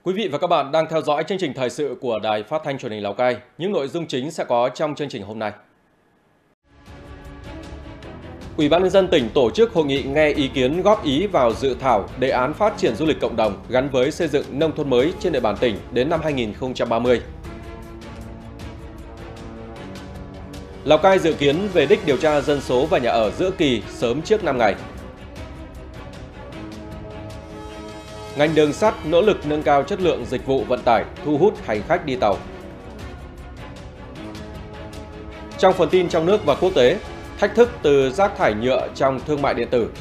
Quý vị và các bạn đang theo dõi chương trình thời sự của Đài Phát thanh Truyền hình Lào Cai. Những nội dung chính sẽ có trong chương trình hôm nay. Ủy ban nhân dân tỉnh tổ chức hội nghị nghe ý kiến góp ý vào dự thảo đề án phát triển du lịch cộng đồng gắn với xây dựng nông thôn mới trên địa bàn tỉnh đến năm 2030. Lào Cai dự kiến về đích điều tra dân số và nhà ở giữa kỳ sớm trước 5 ngày. Ngành đường sắt nỗ lực nâng cao chất lượng dịch vụ vận tải, thu hút hành khách đi tàu. Trong phần tin trong nước và quốc tế, thách thức từ rác thải nhựa trong thương mại điện tử.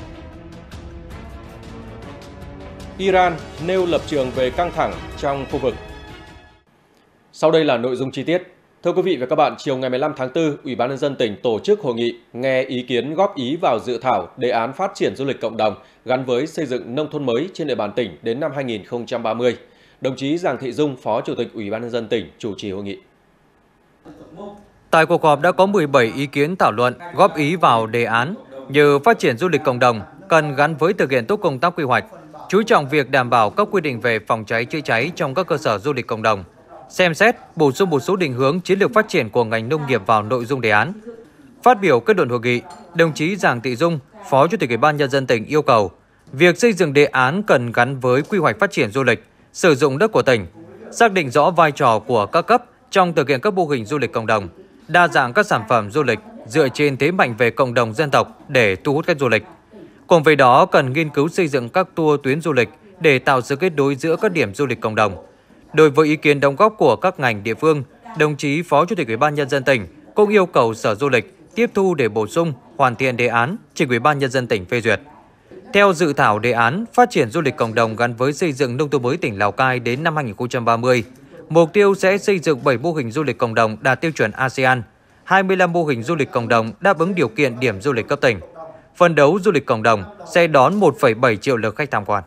Iran nêu lập trường về căng thẳng trong khu vực. Sau đây là nội dung chi tiết. Thưa quý vị và các bạn, chiều ngày 15 tháng 4, Ủy ban nhân dân tỉnh tổ chức hội nghị nghe ý kiến góp ý vào dự thảo đề án phát triển du lịch cộng đồng gắn với xây dựng nông thôn mới trên địa bàn tỉnh đến năm 2030. Đồng chí Giàng Thị Dung, Phó Chủ tịch Ủy ban nhân dân tỉnh chủ trì hội nghị. Tại cuộc họp đã có 17 ý kiến thảo luận, góp ý vào đề án như phát triển du lịch cộng đồng cần gắn với thực hiện tốt công tác quy hoạch, chú trọng việc đảm bảo các quy định về phòng cháy chữa cháy trong các cơ sở du lịch cộng đồng, xem xét bổ sung một số định hướng chiến lược phát triển của ngành nông nghiệp vào nội dung đề án. Phát biểu kết luận hội nghị, đồng chí Giàng Thị Dung, Phó Chủ tịch Ủy ban nhân dân tỉnh yêu cầu việc xây dựng đề án cần gắn với quy hoạch phát triển du lịch, sử dụng đất của tỉnh, xác định rõ vai trò của các cấp trong thực hiện các mô hình du lịch cộng đồng, đa dạng các sản phẩm du lịch dựa trên thế mạnh về cộng đồng dân tộc để thu hút khách du lịch. Cùng với đó, cần nghiên cứu xây dựng các tour tuyến du lịch để tạo sự kết nối giữa các điểm du lịch cộng đồng. Đối với ý kiến đóng góp của các ngành địa phương, đồng chí Phó Chủ tịch Ủy ban nhân dân tỉnh cũng yêu cầu Sở Du lịch tiếp thu để bổ sung, hoàn thiện đề án trình Ủy ban nhân dân tỉnh phê duyệt. Theo dự thảo đề án phát triển du lịch cộng đồng gắn với xây dựng nông thôn mới tỉnh Lào Cai đến năm 2030, mục tiêu sẽ xây dựng 7 mô hình du lịch cộng đồng đạt tiêu chuẩn ASEAN, 25 mô hình du lịch cộng đồng đáp ứng điều kiện điểm du lịch cấp tỉnh. Phấn đấu du lịch cộng đồng sẽ đón 1,7 triệu lượt khách tham quan.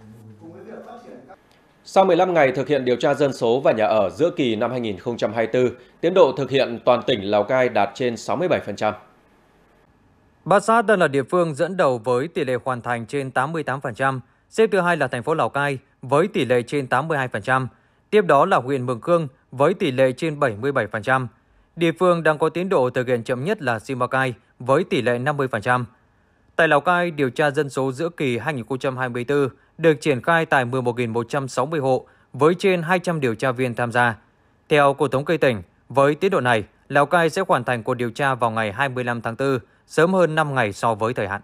Sau 15 ngày thực hiện điều tra dân số và nhà ở giữa kỳ năm 2024, tiến độ thực hiện toàn tỉnh Lào Cai đạt trên 67%. Bát Sát đang là địa phương dẫn đầu với tỷ lệ hoàn thành trên 88%, xếp thứ hai là thành phố Lào Cai với tỷ lệ trên 82%, tiếp đó là huyện Mường Khương với tỷ lệ trên 77%. Địa phương đang có tiến độ thực hiện chậm nhất là Simacai với tỷ lệ 50%. Tại Lào Cai, điều tra dân số giữa kỳ 2024 được triển khai tại 11.160 hộ với trên 200 điều tra viên tham gia. Theo Cục Thống kê tỉnh, với tiến độ này, Lào Cai sẽ hoàn thành cuộc điều tra vào ngày 25 tháng 4, sớm hơn 5 ngày so với thời hạn.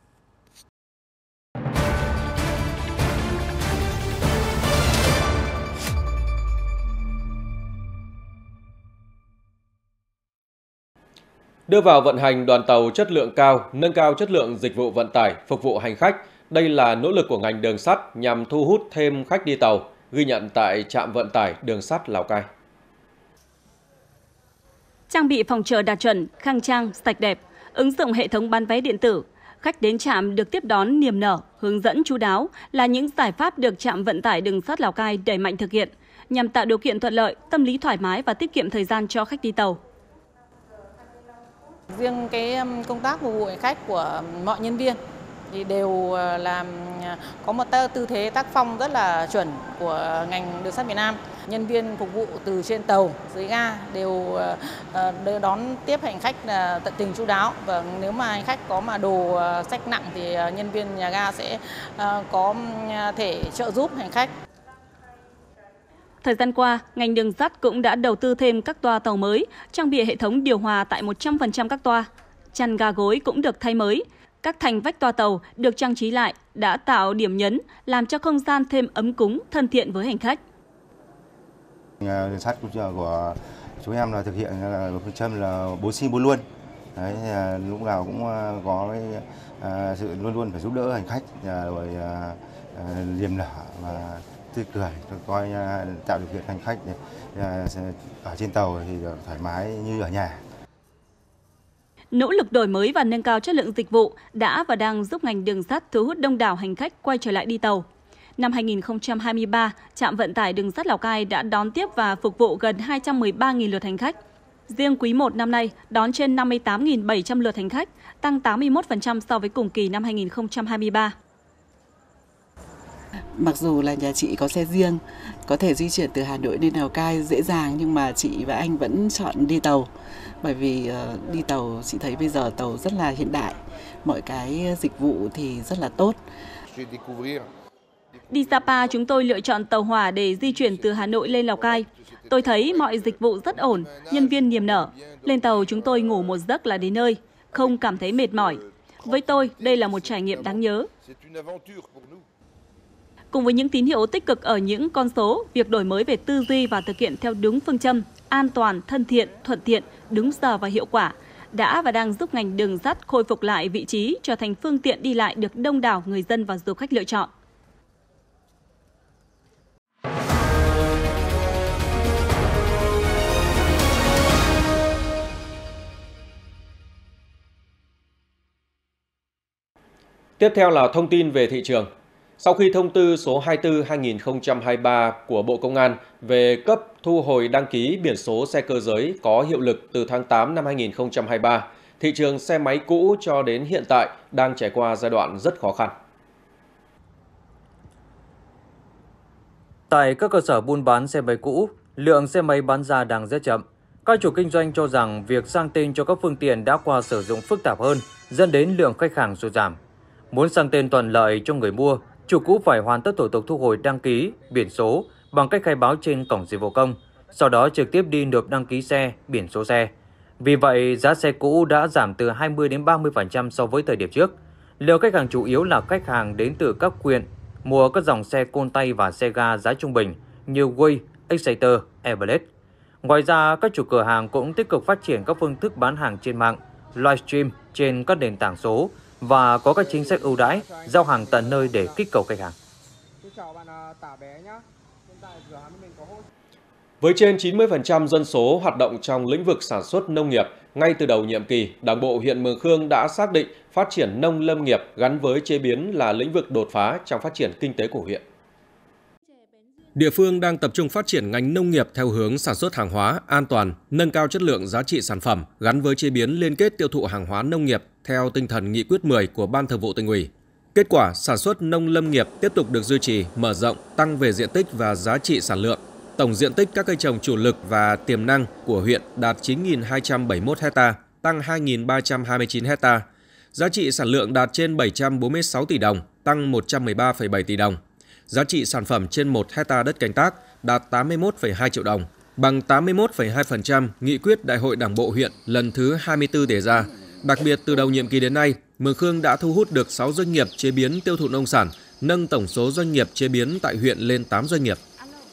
Đưa vào vận hành đoàn tàu chất lượng cao, nâng cao chất lượng dịch vụ vận tải, phục vụ hành khách. Đây là nỗ lực của ngành đường sắt nhằm thu hút thêm khách đi tàu, ghi nhận tại trạm vận tải đường sắt Lào Cai. Trang bị phòng chờ đạt chuẩn, khang trang, sạch đẹp, ứng dụng hệ thống bán vé điện tử, khách đến trạm được tiếp đón niềm nở, hướng dẫn chu đáo là những giải pháp được trạm vận tải đường sắt Lào Cai đẩy mạnh thực hiện nhằm tạo điều kiện thuận lợi, tâm lý thoải mái và tiết kiệm thời gian cho khách đi tàu. Riêng cái công tác phục vụ hành khách của mọi nhân viên thì đều làm có một tư thế tác phong rất là chuẩn của ngành đường sắt Việt Nam. Nhân viên phục vụ từ trên tàu, dưới ga đều đón tiếp hành khách tận tình chu đáo, và nếu mà hành khách có đồ xách nặng thì nhân viên nhà ga sẽ có thể trợ giúp hành khách. Thời gian qua, ngành đường sắt cũng đã đầu tư thêm các toa tàu mới, trang bị hệ thống điều hòa tại 100% các toa. Chăn ga gối cũng được thay mới. Các thành vách toa tàu được trang trí lại đã tạo điểm nhấn, làm cho không gian thêm ấm cúng, thân thiện với hành khách. Đường sắt của chúng em là thực hiện phương châm là 4 xin 4 luôn. Đấy, lúc nào cũng có sự luôn luôn phải giúp đỡ hành khách, rồi niềm nở và tươi cười, coi tạo điều kiện hành khách ở trên tàu thì được thoải mái như ở nhà. Nỗ lực đổi mới và nâng cao chất lượng dịch vụ đã và đang giúp ngành đường sắt thu hút đông đảo hành khách quay trở lại đi tàu. Năm 2023, trạm vận tải đường sắt Lào Cai đã đón tiếp và phục vụ gần 213.000 lượt hành khách. Riêng quý 1 năm nay đón trên 58.700 lượt hành khách, tăng 81% so với cùng kỳ năm 2023. Mặc dù là nhà chị có xe riêng, có thể di chuyển từ Hà Nội đến Lào Cai dễ dàng, nhưng mà chị và anh vẫn chọn đi tàu. Bởi vì đi tàu chị thấy bây giờ tàu rất là hiện đại, mọi cái dịch vụ thì rất là tốt. Đi Sapa chúng tôi lựa chọn tàu hỏa để di chuyển từ Hà Nội lên Lào Cai. Tôi thấy mọi dịch vụ rất ổn, nhân viên niềm nở. Lên tàu chúng tôi ngủ một giấc là đến nơi, không cảm thấy mệt mỏi. Với tôi, đây là một trải nghiệm đáng nhớ. Cùng với những tín hiệu tích cực ở những con số, việc đổi mới về tư duy và thực hiện theo đúng phương châm an toàn, thân thiện, thuận tiện, đúng giờ và hiệu quả đã và đang giúp ngành đường sắt khôi phục lại vị trí trở thành phương tiện đi lại được đông đảo người dân và du khách lựa chọn. Tiếp theo là thông tin về thị trường. Sau khi thông tư số 24/2023 của Bộ Công an về cấp thu hồi đăng ký biển số xe cơ giới có hiệu lực từ tháng 8 năm 2023, thị trường xe máy cũ cho đến hiện tại đang trải qua giai đoạn rất khó khăn. Tại các cơ sở buôn bán xe máy cũ, lượng xe máy bán ra đang rất chậm. Các chủ kinh doanh cho rằng việc sang tên cho các phương tiện đã qua sử dụng phức tạp hơn, dẫn đến lượng khách hàng sụt giảm. Muốn sang tên thuận lợi cho người mua, chủ cũ phải hoàn tất thủ tục thu hồi đăng ký, biển số bằng cách khai báo trên cổng dịch vụ công, sau đó trực tiếp đi nộp đăng ký xe, biển số xe. Vì vậy, giá xe cũ đã giảm từ 20 đến 30% so với thời điểm trước. Lượng khách hàng chủ yếu là khách hàng đến từ các huyện, mua các dòng xe côn tay và xe ga giá trung bình như Way, Exciter, Airblade. Ngoài ra, các chủ cửa hàng cũng tích cực phát triển các phương thức bán hàng trên mạng, livestream trên các nền tảng số và có các chính sách ưu đãi, giao hàng tận nơi để kích cầu khách hàng. Với trên 90% dân số hoạt động trong lĩnh vực sản xuất nông nghiệp, ngay từ đầu nhiệm kỳ, Đảng bộ huyện Mường Khương đã xác định phát triển nông lâm nghiệp gắn với chế biến là lĩnh vực đột phá trong phát triển kinh tế của huyện. Địa phương đang tập trung phát triển ngành nông nghiệp theo hướng sản xuất hàng hóa an toàn, nâng cao chất lượng giá trị sản phẩm gắn với chế biến liên kết tiêu thụ hàng hóa nông nghiệp theo tinh thần nghị quyết 10 của Ban Thường vụ Tỉnh ủy. Kết quả, sản xuất nông lâm nghiệp tiếp tục được duy trì, mở rộng, tăng về diện tích và giá trị sản lượng. Tổng diện tích các cây trồng chủ lực và tiềm năng của huyện đạt 9.271 ha, tăng 2.329 ha. Giá trị sản lượng đạt trên 746 tỷ đồng, tăng 113,7 tỷ đồng. Giá trị sản phẩm trên 1 hectare đất canh tác đạt 81,2 triệu đồng, bằng 81,2% nghị quyết Đại hội Đảng bộ huyện lần thứ 24 đề ra. Đặc biệt, từ đầu nhiệm kỳ đến nay, Mường Khương đã thu hút được 6 doanh nghiệp chế biến tiêu thụ nông sản, nâng tổng số doanh nghiệp chế biến tại huyện lên 8 doanh nghiệp.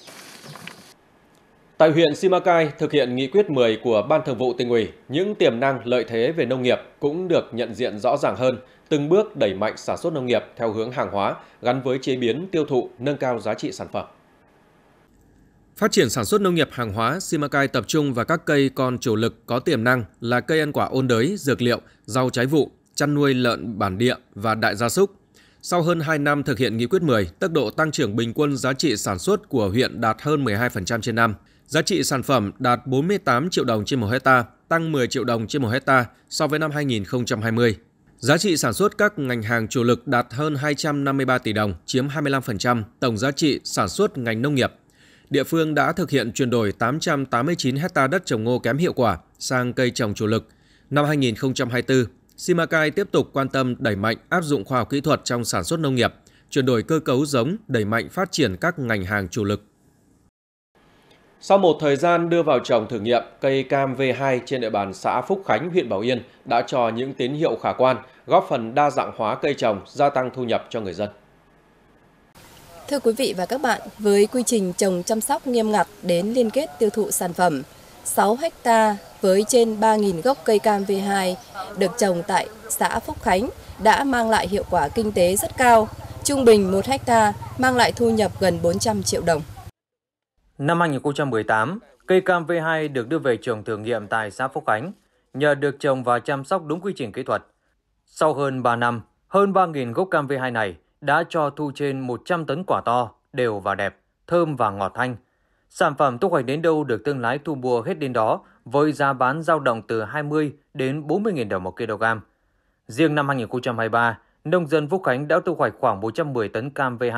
Tại huyện Simacai, thực hiện nghị quyết 10 của Ban Thường vụ Tỉnh ủy, những tiềm năng lợi thế về nông nghiệp cũng được nhận diện rõ ràng hơn, từng bước đẩy mạnh sản xuất nông nghiệp theo hướng hàng hóa gắn với chế biến, tiêu thụ, nâng cao giá trị sản phẩm. Phát triển sản xuất nông nghiệp hàng hóa, Simacai tập trung vào các cây còn chủ lực có tiềm năng là cây ăn quả ôn đới, dược liệu, rau trái vụ, chăn nuôi lợn bản địa và đại gia súc. Sau hơn 2 năm thực hiện nghị quyết 10, tốc độ tăng trưởng bình quân giá trị sản xuất của huyện đạt hơn 12% trên năm. Giá trị sản phẩm đạt 48 triệu đồng trên 1 hectare, tăng 10 triệu đồng trên 1 hectare so với năm 2020. Giá trị sản xuất các ngành hàng chủ lực đạt hơn 253 tỷ đồng, chiếm 25% tổng giá trị sản xuất ngành nông nghiệp. Địa phương đã thực hiện chuyển đổi 889 hectare đất trồng ngô kém hiệu quả sang cây trồng chủ lực. Năm 2024, Simacai tiếp tục quan tâm đẩy mạnh áp dụng khoa học kỹ thuật trong sản xuất nông nghiệp, chuyển đổi cơ cấu giống, đẩy mạnh phát triển các ngành hàng chủ lực. Sau một thời gian đưa vào trồng thử nghiệm, cây cam V2 trên địa bàn xã Phúc Khánh, huyện Bảo Yên đã cho những tín hiệu khả quan, góp phần đa dạng hóa cây trồng, gia tăng thu nhập cho người dân. Thưa quý vị và các bạn, với quy trình trồng chăm sóc nghiêm ngặt đến liên kết tiêu thụ sản phẩm, 6 ha với trên 3.000 gốc cây cam V2 được trồng tại xã Phúc Khánh đã mang lại hiệu quả kinh tế rất cao. Trung bình 1 ha mang lại thu nhập gần 400 triệu đồng. Năm 2018, cây cam V2 được đưa về trồng thử nghiệm tại xã Phúc Khánh, nhờ được trồng và chăm sóc đúng quy trình kỹ thuật. Sau hơn 3 năm, hơn 3.000 gốc cam V2 này đã cho thu trên 100 tấn quả to, đều và đẹp, thơm và ngọt thanh. Sản phẩm thu hoạch đến đâu được thương lái thu mua hết đến đó, với giá bán dao động từ 20 đến 40.000 đồng 1 kg. Riêng năm 2023, nông dân Phúc Khánh đã thu hoạch khoảng 410 tấn cam V2,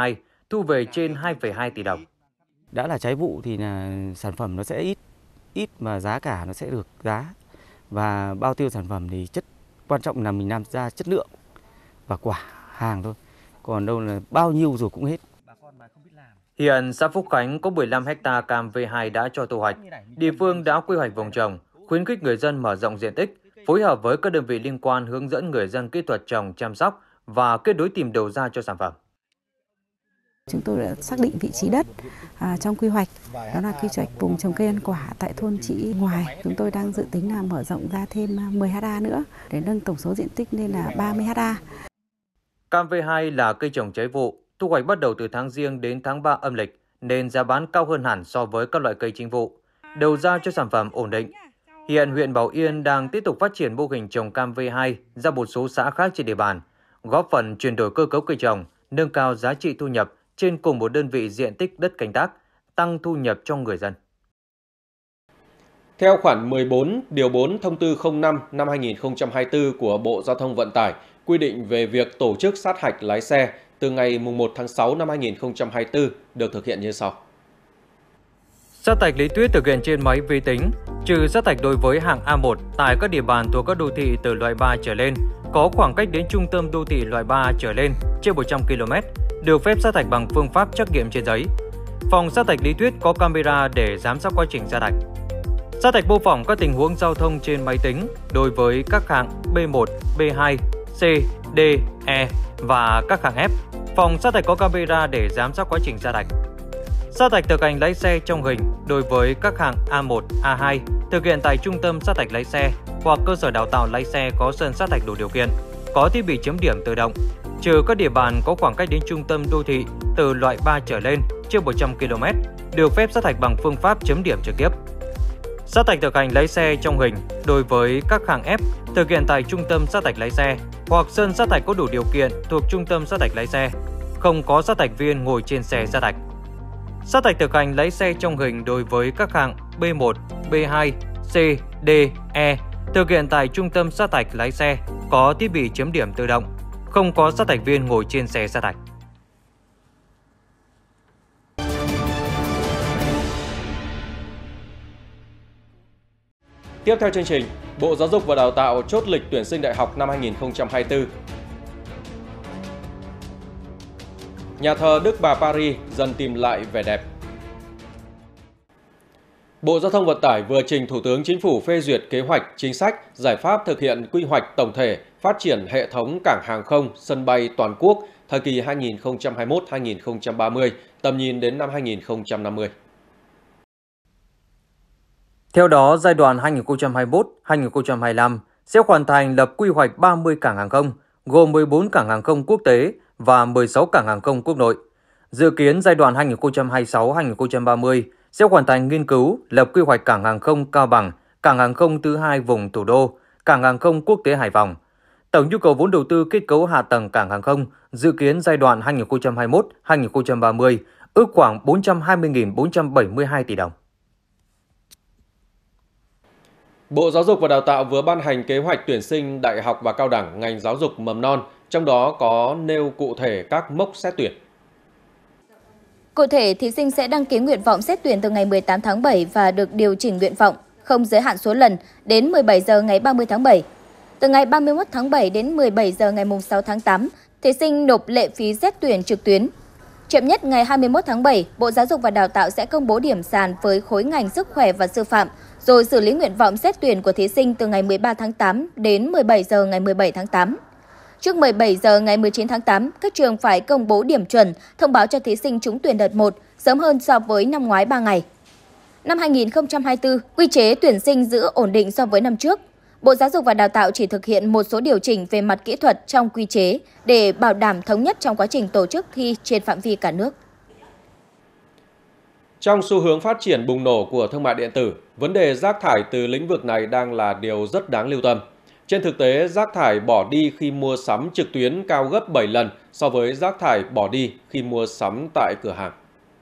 thu về trên 2,2 tỷ đồng. Đã là trái vụ thì là sản phẩm nó sẽ ít mà giá cả nó sẽ được giá. Và bao tiêu sản phẩm thì quan trọng là mình làm ra chất lượng và quả hàng thôi. Còn đâu là bao nhiêu rồi cũng hết. Hiện xã Phúc Khánh có 15 ha cam V2 đã cho thu hoạch. Địa phương đã quy hoạch vùng trồng, khuyến khích người dân mở rộng diện tích, phối hợp với các đơn vị liên quan hướng dẫn người dân kỹ thuật trồng, chăm sóc và kết nối tìm đầu ra cho sản phẩm. Chúng tôi đã xác định vị trí đất trong quy hoạch, đó là quy hoạch vùng trồng cây ăn quả tại thôn Chị Ngoài. Chúng tôi đang dự tính là mở rộng ra thêm 10 ha nữa để nâng tổng số diện tích lên là 30 ha. Cam V2 là cây trồng trái vụ, thu hoạch bắt đầu từ tháng Giêng đến tháng 3 âm lịch nên giá bán cao hơn hẳn so với các loại cây chính vụ. Đầu ra cho sản phẩm ổn định. Hiện huyện Bảo Yên đang tiếp tục phát triển mô hình trồng cam V2 ra một số xã khác trên địa bàn, góp phần chuyển đổi cơ cấu cây trồng, nâng cao giá trị thu nhập trên cùng một đơn vị diện tích đất canh tác, tăng thu nhập cho người dân. Theo khoản 14, điều 4 thông tư 05 năm 2024 của Bộ Giao thông Vận tải quy định về việc tổ chức sát hạch lái xe từ ngày 1 tháng 6 năm 2024 được thực hiện như sau. Sát hạch lý thuyết thực hiện trên máy vi tính, trừ sát hạch đối với hạng A1 tại các địa bàn thuộc các đô thị từ loại 3 trở lên, có khoảng cách đến trung tâm đô thị loại 3 trở lên trên 100 km, được phép sát hạch bằng phương pháp trắc nghiệm trên giấy. Phòng sát hạch lý thuyết có camera để giám sát quá trình sát hạch. Sát hạch mô phỏng các tình huống giao thông trên máy tính đối với các hạng B1, B2, C, D, E và các hạng F. Phòng sát hạch có camera để giám sát quá trình sát hạch. Sát hạch thực hành lái xe trong hình đối với các hạng A1, A2 thực hiện tại trung tâm sát hạch lái xe hoặc cơ sở đào tạo lái xe có sân sát hạch đủ điều kiện, có thiết bị chấm điểm tự động, trừ các địa bàn có khoảng cách đến trung tâm đô thị từ loại 3 trở lên trên 100 km, được phép sát hạch bằng phương pháp chấm điểm trực tiếp. Sát hạch thực hành lái xe trong hình đối với các hạng F thực hiện tại trung tâm sát hạch lái xe hoặc sân sát hạch có đủ điều kiện thuộc trung tâm sát hạch lái xe, không có sát hạch viên ngồi trên xe sát hạch. Sát hạch thực hành lái xe trong hình đối với các hạng B1, B2, C, D, E thực hiện tại trung tâm sát hạch lái xe có thiết bị chấm điểm tự động, không có sát hạch viên ngồi trên xe sát hạch. Tiếp theo chương trình, Bộ Giáo dục và Đào tạo chốt lịch tuyển sinh đại học năm 2024. Nhà thờ Đức Bà Paris dần tìm lại vẻ đẹp. Bộ Giao thông Vận tải vừa trình Thủ tướng Chính phủ phê duyệt kế hoạch, chính sách, giải pháp thực hiện quy hoạch tổng thể phát triển hệ thống cảng hàng không, sân bay toàn quốc thời kỳ 2021-2030, tầm nhìn đến năm 2050. Theo đó, giai đoạn 2021-2025 sẽ hoàn thành lập quy hoạch 30 cảng hàng không, gồm 14 cảng hàng không quốc tế và 16 cảng hàng không quốc nội. Dự kiến giai đoạn 2026-2030 sẽ hoàn thành nghiên cứu lập quy hoạch cảng hàng không Cao Bằng, cảng hàng không thứ hai vùng thủ đô, cảng hàng không quốc tế Hải Phòng. Tổng nhu cầu vốn đầu tư kết cấu hạ tầng cảng hàng không dự kiến giai đoạn 2021-2030 ước khoảng 420.472 tỷ đồng. Bộ Giáo dục và Đào tạo vừa ban hành kế hoạch tuyển sinh đại học và cao đẳng ngành giáo dục mầm non, trong đó có nêu cụ thể các mốc xét tuyển. Cụ thể, thí sinh sẽ đăng ký nguyện vọng xét tuyển từ ngày 18 tháng 7 và được điều chỉnh nguyện vọng, không giới hạn số lần, đến 17 giờ ngày 30 tháng 7. Từ ngày 31 tháng 7 đến 17 giờ ngày 6 tháng 8, thí sinh nộp lệ phí xét tuyển trực tuyến. Chậm nhất ngày 21 tháng 7, Bộ Giáo dục và Đào tạo sẽ công bố điểm sàn với khối ngành sức khỏe và sư phạm, rồi xử lý nguyện vọng xét tuyển của thí sinh từ ngày 13 tháng 8 đến 17 giờ ngày 17 tháng 8. Trước 17 giờ ngày 19 tháng 8, các trường phải công bố điểm chuẩn, thông báo cho thí sinh trúng tuyển đợt 1, sớm hơn so với năm ngoái 3 ngày. Năm 2024, quy chế tuyển sinh giữ ổn định so với năm trước. Bộ Giáo dục và Đào tạo chỉ thực hiện một số điều chỉnh về mặt kỹ thuật trong quy chế để bảo đảm thống nhất trong quá trình tổ chức thi trên phạm vi cả nước. Trong xu hướng phát triển bùng nổ của thương mại điện tử, vấn đề rác thải từ lĩnh vực này đang là điều rất đáng lưu tâm. Trên thực tế, rác thải bỏ đi khi mua sắm trực tuyến cao gấp 7 lần so với rác thải bỏ đi khi mua sắm tại cửa hàng.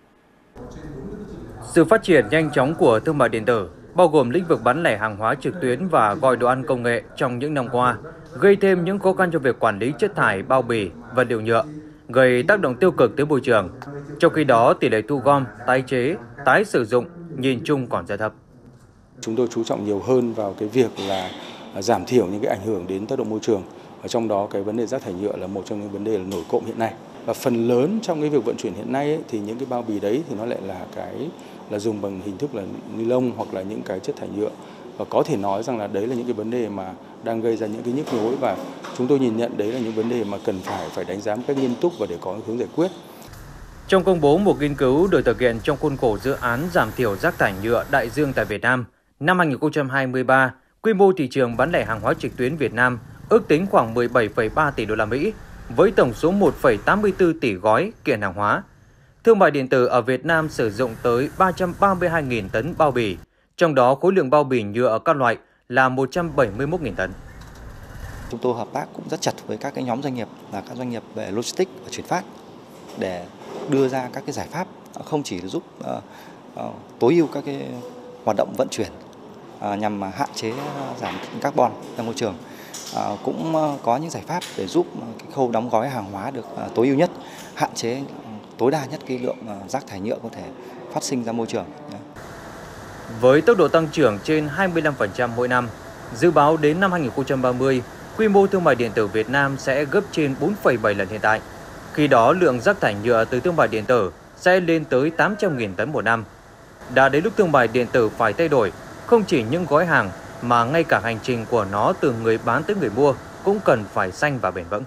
Sự phát triển nhanh chóng của thương mại điện tử, bao gồm lĩnh vực bán lẻ hàng hóa trực tuyến và gọi đồ ăn công nghệ trong những năm qua, gây thêm những khó khăn cho việc quản lý chất thải, bao bì, vật liệu nhựa. gây tác động tiêu cực tới môi trường. Trong khi đó, tỷ lệ thu gom, tái chế, tái sử dụng nhìn chung còn rất thấp. Chúng tôi chú trọng nhiều hơn vào cái việc là giảm thiểu những cái ảnh hưởng đến tác động môi trường. Ở trong đó cái vấn đề rác thải nhựa là một trong những vấn đề là nổi cộm hiện nay. Và phần lớn trong cái việc vận chuyển hiện nay ấy, thì những cái bao bì đấy thì nó lại là dùng bằng hình thức là ni lông hoặc là những cái chất thải nhựa. Và có thể nói rằng là đấy là những cái vấn đề mà đang gây ra những cái nhức nhối, và chúng tôi nhìn nhận đấy là những vấn đề mà cần phải đánh giá một cách nghiêm túc và để có hướng giải quyết. Trong công bố một nghiên cứu được thực hiện trong khuôn khổ dự án giảm thiểu rác thải nhựa đại dương tại Việt Nam, năm 2023, quy mô thị trường bán lẻ hàng hóa trực tuyến Việt Nam ước tính khoảng 17,3 tỷ đô la Mỹ với tổng số 1,84 tỷ gói kiện hàng hóa. Thương mại điện tử ở Việt Nam sử dụng tới 332.000 tấn bao bì, trong đó khối lượng bao bì nhựa các loại là 171.000 tấn. Chúng tôi hợp tác cũng rất chặt với các cái nhóm doanh nghiệp là các doanh nghiệp về logistics và chuyển phát để đưa ra các cái giải pháp không chỉ giúp tối ưu các cái hoạt động vận chuyển nhằm hạn chế giảm carbon ra môi trường, cũng có những giải pháp để giúp cái khâu đóng gói hàng hóa được tối ưu nhất, hạn chế tối đa nhất cái lượng rác thải nhựa có thể phát sinh ra môi trường. Với tốc độ tăng trưởng trên 25% mỗi năm, dự báo đến năm 2030, quy mô thương mại điện tử Việt Nam sẽ gấp trên 4,7 lần hiện tại. Khi đó, lượng rác thải nhựa từ thương mại điện tử sẽ lên tới 800.000 tấn một năm. Đã đến lúc thương mại điện tử phải thay đổi, không chỉ những gói hàng mà ngay cả hành trình của nó từ người bán tới người mua cũng cần phải xanh và bền vững.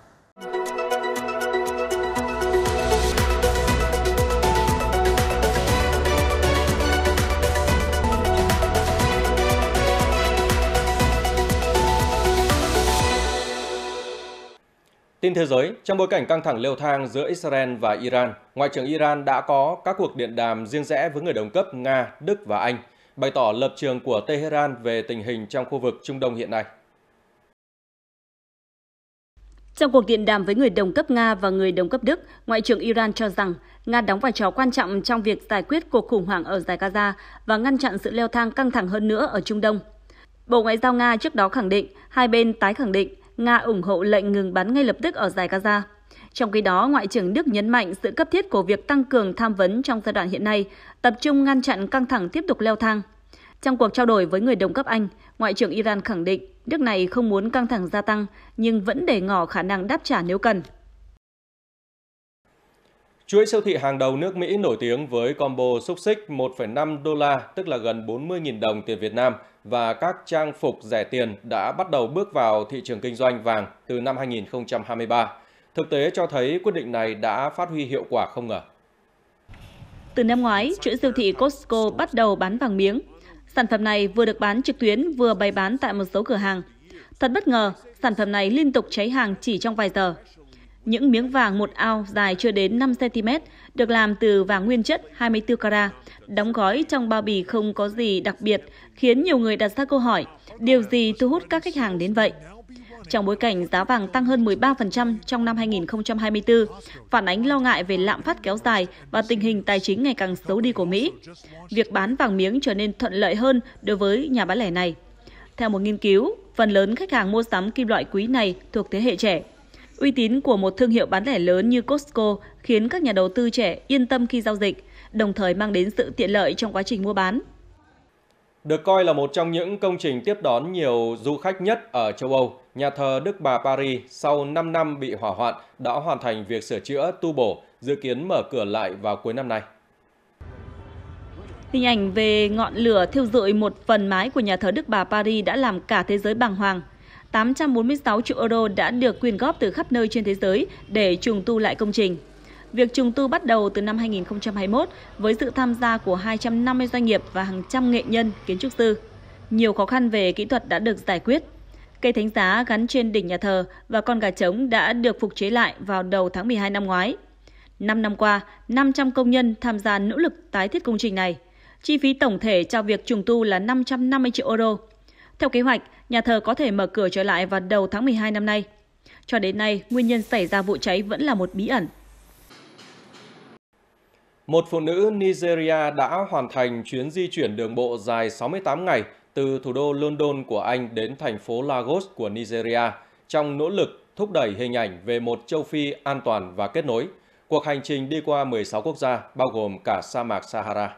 Tin thế giới, trong bối cảnh căng thẳng leo thang giữa Israel và Iran, Ngoại trưởng Iran đã có các cuộc điện đàm riêng rẽ với người đồng cấp Nga, Đức và Anh, bày tỏ lập trường của Tehran về tình hình trong khu vực Trung Đông hiện nay. Trong cuộc điện đàm với người đồng cấp Nga và người đồng cấp Đức, Ngoại trưởng Iran cho rằng Nga đóng vai trò quan trọng trong việc giải quyết cuộc khủng hoảng ở Dải Gaza và ngăn chặn sự leo thang căng thẳng hơn nữa ở Trung Đông. Bộ Ngoại giao Nga trước đó khẳng định, hai bên tái khẳng định Nga ủng hộ lệnh ngừng bắn ngay lập tức ở Dải Gaza. Trong khi đó, Ngoại trưởng Đức nhấn mạnh sự cấp thiết của việc tăng cường tham vấn trong giai đoạn hiện nay, tập trung ngăn chặn căng thẳng tiếp tục leo thang. Trong cuộc trao đổi với người đồng cấp Anh, Ngoại trưởng Iran khẳng định nước này không muốn căng thẳng gia tăng, nhưng vẫn để ngỏ khả năng đáp trả nếu cần. Chuỗi siêu thị hàng đầu nước Mỹ nổi tiếng với combo xúc xích 1,5 đô la, tức là gần 40.000 đồng tiền Việt Nam, và các trang phục rẻ tiền đã bắt đầu bước vào thị trường kinh doanh vàng từ năm 2023. Thực tế cho thấy quyết định này đã phát huy hiệu quả không ngờ. Từ năm ngoái, chuỗi siêu thị Costco bắt đầu bán vàng miếng. Sản phẩm này vừa được bán trực tuyến vừa bày bán tại một số cửa hàng. Thật bất ngờ, sản phẩm này liên tục cháy hàng chỉ trong vài giờ. Những miếng vàng 1 ounce dài chưa đến 5 cm được làm từ vàng nguyên chất 24 carat, đóng gói trong bao bì không có gì đặc biệt, khiến nhiều người đặt ra câu hỏi, điều gì thu hút các khách hàng đến vậy? Trong bối cảnh giá vàng tăng hơn 13% trong năm 2024, phản ánh lo ngại về lạm phát kéo dài và tình hình tài chính ngày càng xấu đi của Mỹ, việc bán vàng miếng trở nên thuận lợi hơn đối với nhà bán lẻ này. Theo một nghiên cứu, phần lớn khách hàng mua sắm kim loại quý này thuộc thế hệ trẻ. Uy tín của một thương hiệu bán lẻ lớn như Costco khiến các nhà đầu tư trẻ yên tâm khi giao dịch, đồng thời mang đến sự tiện lợi trong quá trình mua bán. Được coi là một trong những công trình tiếp đón nhiều du khách nhất ở châu Âu, nhà thờ Đức Bà Paris sau 5 năm bị hỏa hoạn đã hoàn thành việc sửa chữa, tu bổ, dự kiến mở cửa lại vào cuối năm nay. Hình ảnh về ngọn lửa thiêu rụi một phần mái của nhà thờ Đức Bà Paris đã làm cả thế giới bàng hoàng. 846 triệu euro đã được quyên góp từ khắp nơi trên thế giới để trùng tu lại công trình. Việc trùng tu bắt đầu từ năm 2021 với sự tham gia của 250 doanh nghiệp và hàng trăm nghệ nhân, kiến trúc sư. Nhiều khó khăn về kỹ thuật đã được giải quyết. Cây thánh giá gắn trên đỉnh nhà thờ và con gà trống đã được phục chế lại vào đầu tháng 12 năm ngoái. 5 năm qua, 500 công nhân tham gia nỗ lực tái thiết công trình này. Chi phí tổng thể cho việc trùng tu là 550 triệu euro. Theo kế hoạch, nhà thờ có thể mở cửa trở lại vào đầu tháng 12 năm nay. Cho đến nay, nguyên nhân xảy ra vụ cháy vẫn là một bí ẩn. Một phụ nữ Nigeria đã hoàn thành chuyến di chuyển đường bộ dài 68 ngày từ thủ đô London của Anh đến thành phố Lagos của Nigeria trong nỗ lực thúc đẩy hình ảnh về một châu Phi an toàn và kết nối. Cuộc hành trình đi qua 16 quốc gia, bao gồm cả sa mạc Sahara.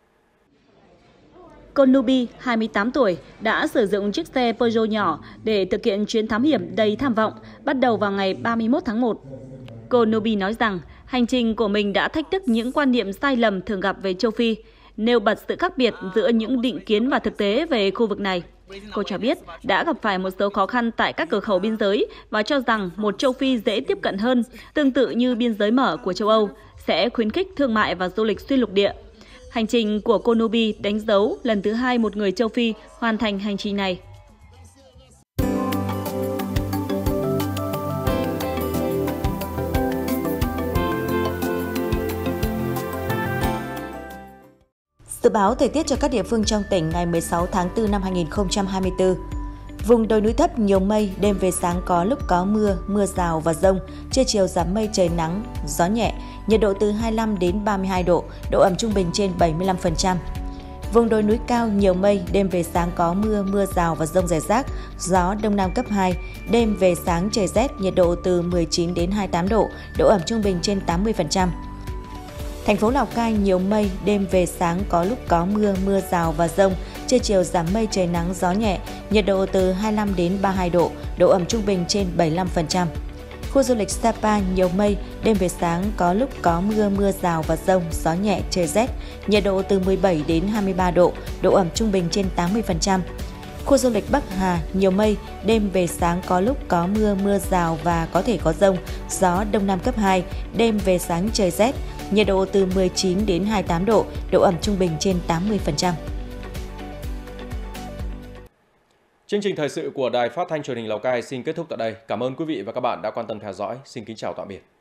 Cô Nubi, 28 tuổi, đã sử dụng chiếc xe Peugeot nhỏ để thực hiện chuyến thám hiểm đầy tham vọng, bắt đầu vào ngày 31 tháng 1. Cô Nubi nói rằng hành trình của mình đã thách thức những quan niệm sai lầm thường gặp về châu Phi, nêu bật sự khác biệt giữa những định kiến và thực tế về khu vực này. Cô cho biết đã gặp phải một số khó khăn tại các cửa khẩu biên giới và cho rằng một châu Phi dễ tiếp cận hơn, tương tự như biên giới mở của châu Âu, sẽ khuyến khích thương mại và du lịch xuyên lục địa. Hành trình của cô Nubi đánh dấu lần thứ 2 một người châu Phi hoàn thành hành trình này. Dự báo thời tiết cho các địa phương trong tỉnh ngày 16 tháng 4 năm 2024. Vùng đồi núi thấp nhiều mây, đêm về sáng có lúc có mưa, mưa rào và dông, trưa chiều giảm mây trời nắng, gió nhẹ, nhiệt độ từ 25 đến 32 độ, độ ẩm trung bình trên 75%. Vùng đồi núi cao nhiều mây, đêm về sáng có mưa, mưa rào và dông rải rác, gió đông nam cấp 2, đêm về sáng trời rét, nhiệt độ từ 19 đến 28 độ, độ ẩm trung bình trên 80%. Thành phố Lào Cai nhiều mây, đêm về sáng có lúc có mưa, mưa rào và dông, trưa chiều giảm mây trời nắng gió nhẹ, nhiệt độ từ 25 đến 32 độ, độ ẩm trung bình trên 75%. Khu du lịch Sapa nhiều mây, đêm về sáng có lúc có mưa, mưa rào và dông, gió nhẹ, trời rét, nhiệt độ từ 17 đến 23 độ, độ ẩm trung bình trên 80%. Khu du lịch Bắc Hà nhiều mây, đêm về sáng có lúc có mưa, mưa rào và có thể có dông, gió đông nam cấp 2, đêm về sáng trời rét, nhiệt độ từ 19 đến 28 độ, độ ẩm trung bình trên 80%. Chương trình thời sự của Đài Phát thanh Truyền hình Lào Cai xin kết thúc tại đây. Cảm ơn quý vị và các bạn đã quan tâm theo dõi. Xin kính chào tạm biệt.